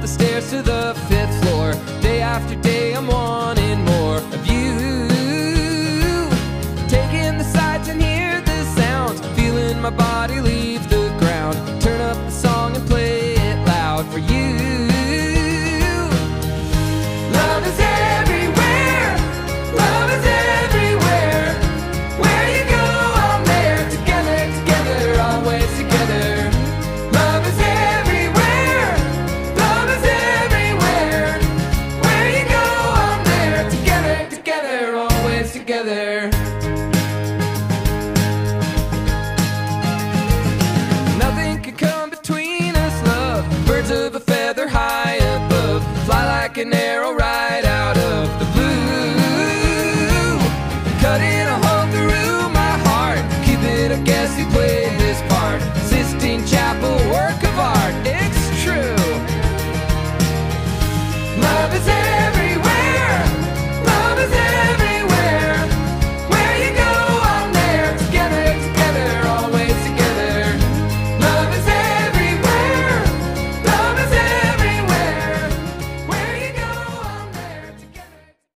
stairs to the 5th floor. Day after day I'm wanting more of you. Taking the sights and hear the sounds, feeling my body leave the ground. Turn up the song and play it loud for you. Love is everywhere, love is everywhere. Where you go I'm there, together, together, always together. Love is everywhere, love is everywhere. Where you go I'm there, together, together, always together. Nothing could come between us, love. Birds of a feather high above, fly like an arrow right out of the blue. Cutting a hole through my heart, Cupid, I guess he played this part. Sistine Chapel, work